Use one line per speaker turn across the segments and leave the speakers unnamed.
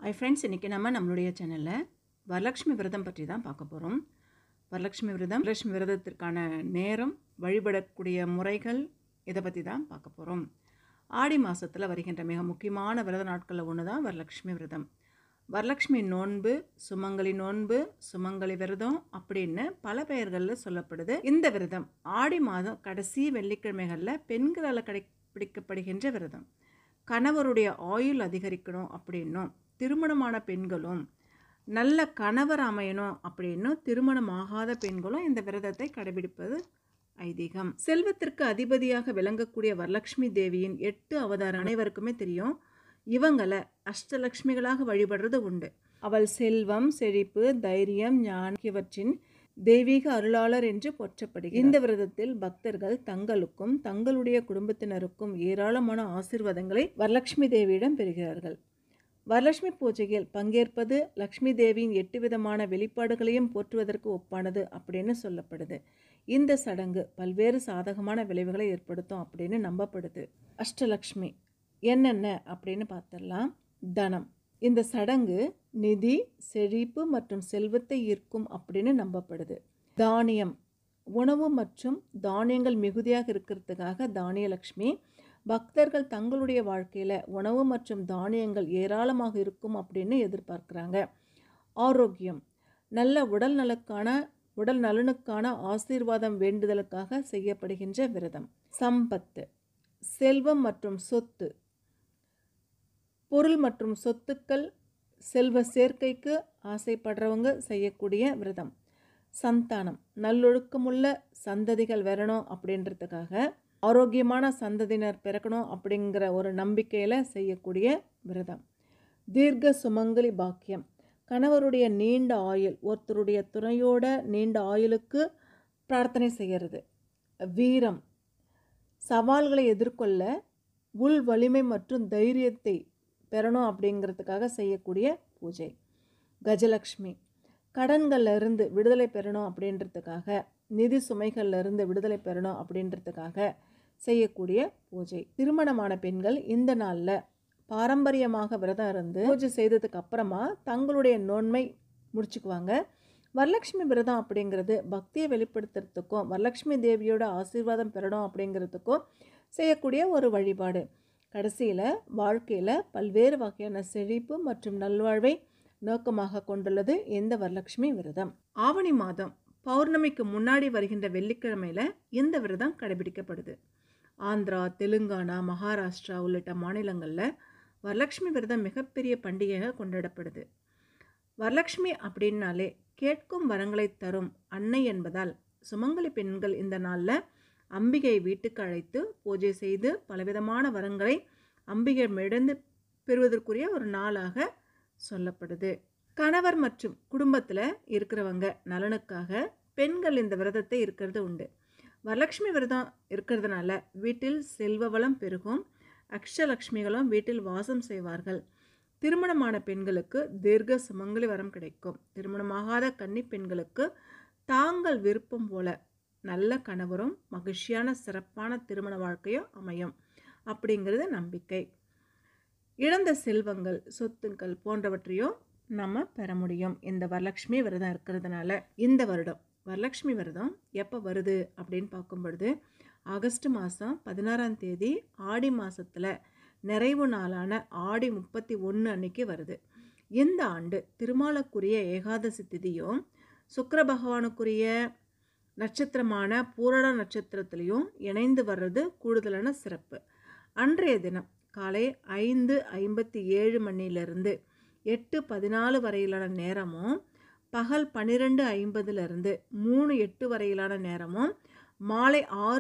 Hi friends, இன்றைக்கி நம்மளுடைய சேனலில் வரலட்சுமி விரதம் பற்றி தான் பார்க்க போகிறோம். வரலட்சுமி விரதத்திற்கான நேரம், வழிபடக்கூடிய முறைகள், இதை பற்றி தான் பார்க்க போகிறோம். ஆடி மாதத்தில் வருகின்ற மிக முக்கியமான விரத நாட்களில் ஒன்று தான் வரலட்சுமி விரதம். வரலட்சுமி நோன்பு, சுமங்கலி நோன்பு, சுமங்கலி விரதம் அப்படின்னு பல பெயர்களில் சொல்லப்படுது. இந்த விரதம் ஆடி மாதம் கடைசி வெள்ளிக்கிழமைகளில் பெண்களால் கடைப்பிடிக்கப்படுகின்ற விரதம். கணவருடைய ஆயுள் அதிகரிக்கணும் அப்படின்னும், திருமணமான பெண்களும் நல்ல கணவர் அமையணும் அப்படின்னும் திருமணமாகாத பெண்களும் இந்த விரதத்தை கடைபிடிப்பது ஐதீகம். செல்வத்திற்கு அதிபதியாக விளங்கக்கூடிய வரலட்சுமி தேவியின் 8 அவதாரம் அனைவருக்குமே தெரியும். இவங்களை அஷ்டலட்சுமிகளாக வழிபடுறது உண்டு. அவள் செல்வம், செழிப்பு, தைரியம், ஞானம் இவற்றின் தெய்வீக அருளாளர் என்று போற்றப்படுகிறார். இந்த விரதத்தில் பக்தர்கள் தங்களுக்கும் தங்களுடைய குடும்பத்தினருக்கும் ஏராளமான ஆசீர்வாதங்களை வரலட்சுமி தேவியிடம் பெறுகிறார்கள். வரலட்சுமி பூஜையில் பங்கேற்பது லக்ஷ்மி தேவியின் 8 விதமான வெளிப்பாடுகளையும் போற்றுவதற்கு ஒப்பானது அப்படின்னு சொல்லப்படுது. இந்த சடங்கு பல்வேறு சாதகமான விளைவுகளை ஏற்படுத்தும் அப்படின்னு நம்பப்படுது. அஷ்டலக்ஷ்மி என்னென்ன அப்படின்னு பார்த்துடலாம். தனம். இந்த சடங்கு நிதி, செழிப்பு மற்றும் செல்வத்தை ஈர்க்கும் அப்படின்னு நம்பப்படுது. தானியம். உணவு மற்றும் தானியங்கள் மிகுதியாக இருக்கிறதுக்காக தானியலக்ஷ்மி. பக்தர்கள் தங்களுடைய வாழ்க்கையில் உணவு மற்றும் தானியங்கள் ஏராளமாக இருக்கும் அப்படின்னு எதிர்பார்க்குறாங்க. ஆரோக்கியம். நல்ல உடல் நலனுக்கான ஆசீர்வாதம் வேண்டுதலுக்காக செய்யப்படுகின்ற விரதம். சம்பத்து. செல்வம் மற்றும் சொத்து. பொருள் மற்றும் சொத்துக்கள், செல்வ சேர்க்கைக்கு ஆசைப்படுறவங்க செய்யக்கூடிய விரதம். சந்தானம். நல்லொழுக்கமுள்ள சந்ததிகள் வரணும் அப்படின்றதுக்காக, ஆரோக்கியமான சந்ததியினர் பிறக்கணும் அப்படிங்கிற ஒரு நம்பிக்கையில் செய்யக்கூடிய விரதம். தீர்க்க சுமங்கலி பாக்கியம். கணவருடைய நீண்ட ஆயுள், ஒருத்தருடைய துணையோட நீண்ட ஆயுளுக்கு பிரார்த்தனை செய்கிறது. வீரம். சவால்களை எதிர்கொள்ள உள் வலிமை மற்றும் தைரியத்தை பெறணும் அப்படிங்கிறதுக்காக செய்யக்கூடிய பூஜை. கஜலக்ஷ்மி. கடன்கள்லேருந்து விடுதலை பெறணும் அப்படின்றதுக்காக, நிதி சுமைகள்லேருந்து விடுதலை பெறணும் அப்படின்றதுக்காக செய்யக்கூடிய பூஜை. திருமணமான பெண்கள் இந்த நாளில் பாரம்பரியமாக விரதம் இருந்து பூஜை செய்ததுக்கு அப்புறமா தங்களுடைய நோன்பை முடிச்சுக்குவாங்க. வரலட்சுமி விரதம் அப்படிங்கிறது பக்தியை வெளிப்படுத்துறதுக்கும் வரலட்சுமி தேவியோட ஆசீர்வாதம் பெறணும் அப்படிங்கிறதுக்கும் செய்யக்கூடிய ஒரு வழிபாடு. கடைசியில் வாழ்க்கையில் பல்வேறு வகையான செழிப்பு மற்றும் நல்வாழ்வை நோக்கமாக கொண்டுள்ளது இந்த வரலட்சுமி விரதம். ஆவணி மாதம் பௌர்ணமிக்கு முன்னாடி வருகின்ற வெள்ளிக்கிழமையில் இந்த விரதம் கடைபிடிக்கப்படுது. ஆந்திரா, தெலுங்கானா, மகாராஷ்டிரா உள்ளிட்ட மாநிலங்களில் வரலட்சுமி விரதம் மிகப்பெரிய பண்டிகையாக கொண்டாடப்படுது. வரலட்சுமி அப்படின்னாலே கேட்கும் வரங்களை தரும் அன்னை என்பதால் சுமங்கலி பெண்கள் இந்த நாளில் அம்பிகை வீட்டுக்கு அழைத்து பூஜை செய்து பலவிதமான வரங்களை அம்பிகை மிடந்து பெறுவதற்குரிய ஒரு நாளாக சொல்லப்படுது. கணவர் மற்றும் குடும்பத்தில் இருக்கிறவங்க நலனுக்காக பெண்கள் இந்த விரதத்தை இருக்கிறது உண்டு. வரலட்சுமி விரதம் இருக்கிறதுனால வீட்டில் செல்வ வளம் பெருகும். அஷ்டலக்ஷ்மிகளும் வீட்டில் வாசம் செய்வார்கள். திருமணமான பெண்களுக்கு தீர்க்க சுமங்கலி வரம் கிடைக்கும். திருமணமாகாத கன்னி பெண்களுக்கு தாங்கள் விருப்பம் போல நல்ல கணவரும் மகிழ்ச்சியான சிறப்பான திருமண வாழ்க்கையும் அமையும் அப்படிங்கிறது நம்பிக்கை. இழந்த செல்வங்கள், சொத்துக்கள் போன்றவற்றையும் நம்ம பெற முடியும் இந்த வரலட்சுமி விரதம் இருக்கிறதுனால. இந்த வருடம் வரலட்சுமி விரதம் எப்போ வருது அப்படின்னு பார்க்கும்பொழுது ஆகஸ்ட் மாதம் 16ஆம் தேதி ஆடி மாதத்தில் நிறைவு நாளான ஆடி 31 அன்னைக்கு வருது. இந்த ஆண்டு திருமாலுக்குரிய ஏகாதசி திதியும் சுக்கிர பகவானுக்குரிய நட்சத்திரமான பூரண நட்சத்திரத்திலையும் இணைந்து வர்றது கூடுதலான சிறப்பு. அன்றைய தினம் காலை 5:57 மணிலிருந்து 8:14 வரையிலான நேரமும், பகல் 12:50 3:08 வரையிலான நேரமும், மாலை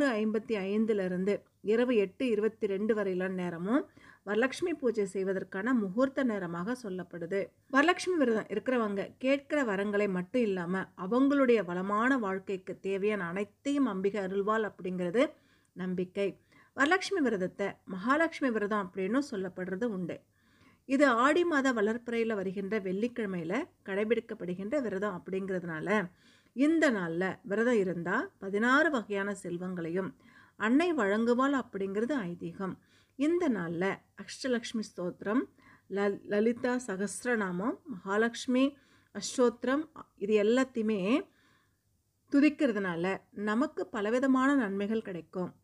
6:55 இரவு 8:22 வரையிலான நேரமும் வரலட்சுமி பூஜை செய்வதற்கான முகூர்த்த நேரமாக சொல்லப்படுது. வரலட்சுமி விரதம் இருக்கிறவங்க கேட்கிற வரங்களை மட்டும் இல்லாமல் அவங்களுடைய வளமான வாழ்க்கைக்கு தேவையான அனைத்தையும் அம்பிகை அருள்வாள் அப்படிங்கிறது நம்பிக்கை. வரலட்சுமி விரதத்தை மகாலட்சுமி விரதம் அப்படின்னு சொல்லப்படுறது உண்டு. இது ஆடி மாத வளர்ப்பிறையில் வருகின்ற வெள்ளிக்கிழமையில் கடைபிடிக்கப்படுகின்ற விரதம் அப்படிங்கிறதுனால இந்த நாளில் விரதம் இருந்தால் 16 வகையான செல்வங்களையும் அன்னை வழங்குவாள் அப்படிங்கிறது ஐதீகம். இந்த நாளில் அஷ்டலக்ஷ்மி ஸ்தோத்திரம், லலிதா சகஸ்ரநாமம், மகாலட்சுமி அஷ்டோத்திரம் இது எல்லாத்தையுமே துதிக்கிறதுனால நமக்கு பலவிதமான நன்மைகள் கிடைக்கும்.